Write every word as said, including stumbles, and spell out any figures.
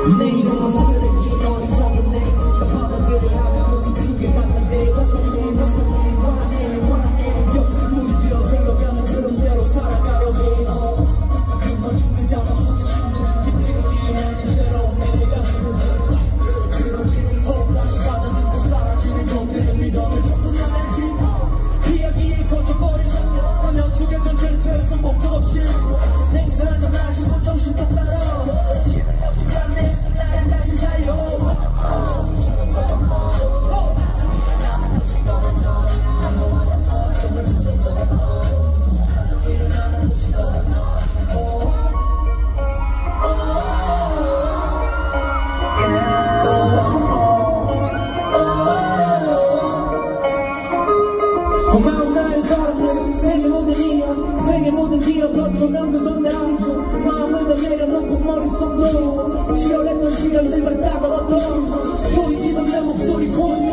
내 이름은 쓰레기 어리석은 내 바다들을 하면 무슨 크게 같은데 What's my name, what's my name, what I am, what I am 여 물이 되어 흘러가는 흐름대로 살아가려 해 어. 그만 죽는 단어 속에 숨는 게 필요해 아니 새로운 내가 주는 그러지 호흡 다시 받아듣고 사라지는 것들을 믿어내 전부 나의 집 이야기에 거쳐버린 화면 속에 전체를 틀어서 목적 없이 냉철한 마시고 정신 똑바로 고마운 나의 사람들 생의 모든 인연 생의 모든 기억 어쩌면 그건 나이죠 마음을 더 내려놓고 머릿속도 치열했던 시련들과 따가웠던 소리 지른 내 목소리 고운